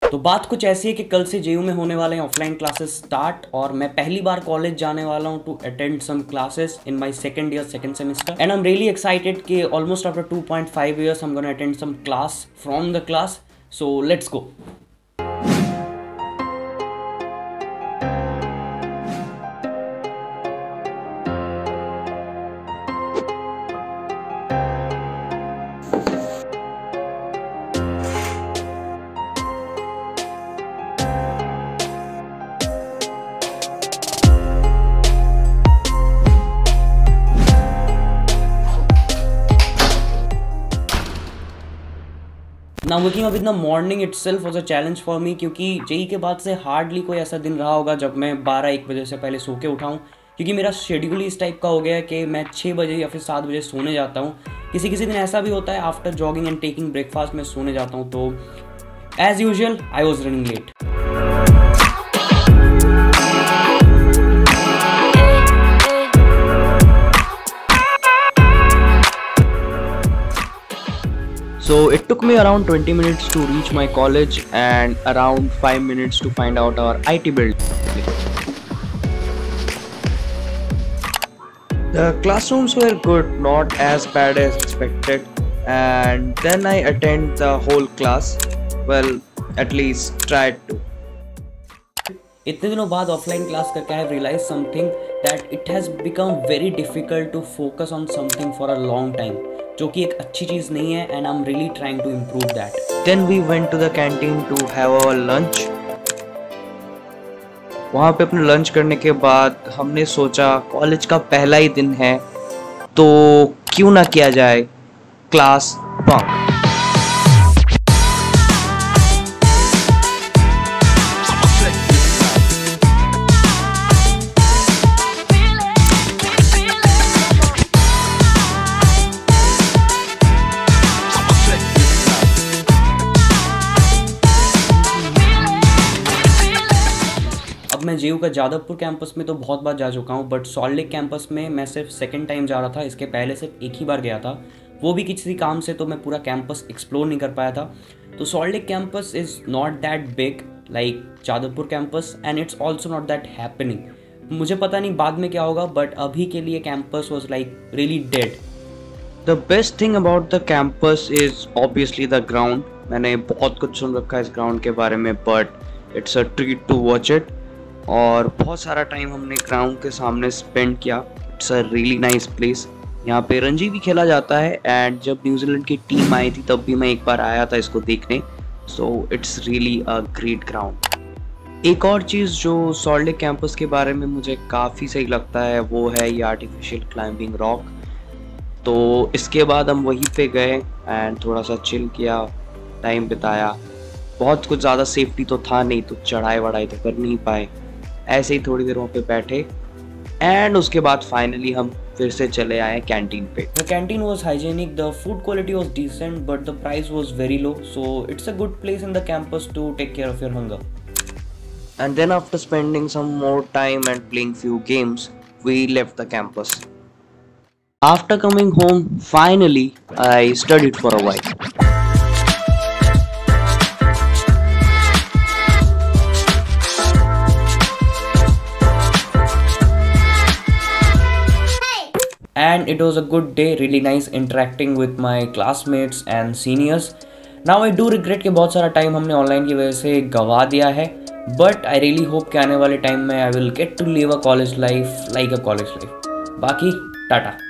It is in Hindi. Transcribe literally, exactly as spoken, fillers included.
तो बात कुछ ऐसी है कि कल से जेयू में होने वाले हैं ऑफलाइन क्लासेस स्टार्ट, और मैं पहली बार कॉलेज जाने वाला हूं to attend some classes in my second year second semester, and I am really excited कि almost after two point five years I am gonna attend some class from the class. So let's go. Now waking up in the morning itself was a challenge for me, क्योंकि जेई के बाद से हार्डली कोई ऐसा दिन रहा होगा जब मैं बारह एक बजे से पहले सो के उठाऊँ, क्योंकि मेरा शेड्यूल इस टाइप का हो गया है कि मैं छः बजे या फिर सात बजे सोने जाता हूँ. किसी किसी दिन ऐसा भी होता है after jogging and taking breakfast मैं सोने जाता हूँ. तो as usual I was running late. So it took me around twenty minutes to reach my college and around five minutes to find out our I T building. The classrooms were good, not as bad as expected, and then I attend the whole class. Well, at least tried to. इतने दिनों बाद ऑफलाइन क्लास करके I have realise something that it has become very difficult to focus on something for a long time, जो कि एक अच्छी चीज़ नहीं है, and I am really trying to improve that. Then we went to the canteen to have our lunch. वहाँ पे अपने लंच करने के बाद हमने सोचा कॉलेज का पहला ही दिन है तो क्यों ना किया जाए क्लास बंक. मैं जेयू का जादवपुर कैंपस में तो बहुत बार जा चुका हूँ, बट सॉल्ट लेक कैंपस में मैं सिर्फ सेकंड टाइम जा रहा था. इसके पहले सिर्फ एक ही बार गया था, वो भी किसी काम से, तो मैं पूरा कैंपस एक्सप्लोर नहीं कर पाया था. तो salt lake campus is not that big like Jadavpur campus, and it's also not that happening. मुझे पता नहीं बाद में क्या होगा, बट अभी के लिए campus was like really dead. The best thing about the campus is obviously the ground. मैंने बहुत कुछ सुन रखा है इस ग्राउंड के बारे में, but it's a treat to watch it. और बहुत सारा टाइम हमने ग्राउंड के सामने स्पेंड किया. It's a really nice place. यहाँ पे रणजी भी खेला जाता है, एंड जब न्यूजीलैंड की टीम आई थी तब भी मैं एक बार आया था इसको देखने. So it's really a great ground. एक और चीज़ जो सॉल्ट लेक कैंपस के बारे में मुझे काफ़ी सही लगता है वो है ये आर्टिफिशियल क्लाइंबिंग रॉक. तो इसके बाद हम वहीं पे गए एंड थोड़ा सा चिल किया, टाइम बिताया. बहुत कुछ ज़्यादा सेफ्टी तो था नहीं, तो चढ़ाई वढ़ाई तो कर नहीं पाए. ऐसे ही थोड़ी देर वहाँ पे बैठे, एंड उसके बाद फाइनली हम फिर से चले आए कैंटीन पे. The canteen was hygienic, the food quality was decent, but the price was very low. So it's a good place in the campus to take care of your hunger. And then after spending some more time and playing few games we left the campus. After coming home finally I studied for a while. And it was a good day, really nice interacting with my classmates and seniors. Now I do regret कि बहुत सारा टाइम हमने ऑनलाइन की वजह से गवा दिया है, but I really hope कि आने वाले टाइम में I will get to live a college life like a college life. बाकी टाटा.